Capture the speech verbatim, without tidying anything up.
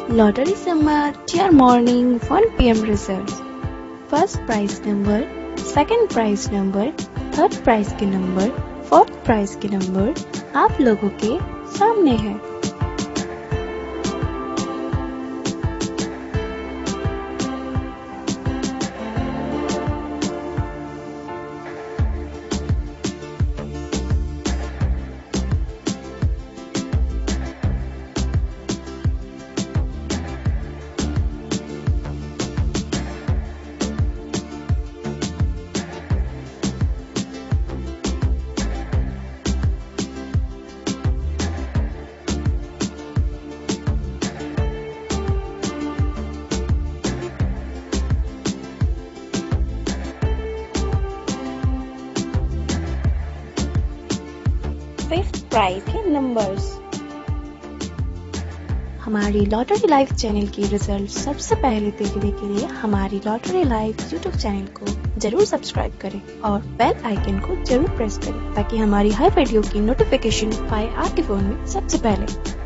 Lottery Sambad, dear morning, one p m results. First prize number, second prize number, third prize के number, fourth prize के number आप लोगों के सामने है। फिफ्थ प्राइज के नंबर्स। हमारी लॉटरी लाइव चैनल की रिजल्ट सबसे पहले देखने के लिए हमारी लॉटरी लाइव यूट्यूब चैनल को जरूर सब्सक्राइब करें और बेल आइकन को जरूर प्रेस करें ताकि हमारी हर वीडियो की नोटिफिकेशन पाए आपके फोन में सबसे पहले।